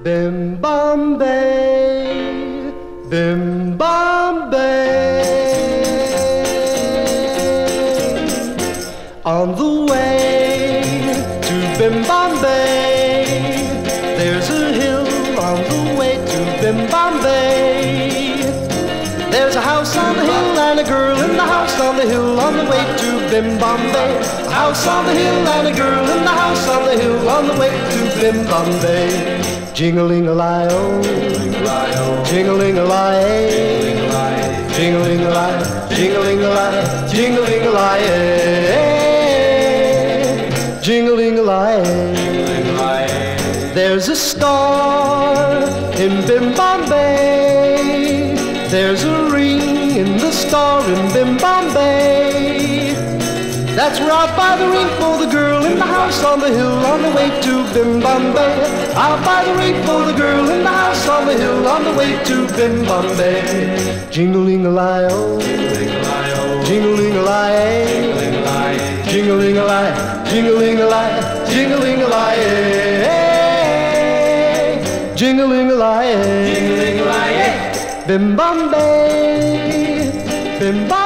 Bimbombey, Bimbombey. On the way to Bimbombey, there's a hill on the way to Bimbombey. There's a house on the hill and a girl in the house on the hill on the way to Bimbombey. A house on the hill and a girl in the house on the hill on the way to Bimbombey. Jingling-a-lie-oh, jingling-a-lie, jingling-a-lie, jingling-a-lie, jingling-a-lie, jingling-a-lie. There's a star in Bimbombey. There's a ring in the star in Bimbombey. That's where I'll buy the ring for the girl in the house on the hill on the way to Bimbombey. I'll buy the ring for the girl in the house on the hill on the way to Bimbombey. Jingling-a-lie-oh, jingling-a-lie, jingling-a-lie, jingling-a-lie, jingling-a-lie, jingling-a-lie, Bimbombey, Bimbombey.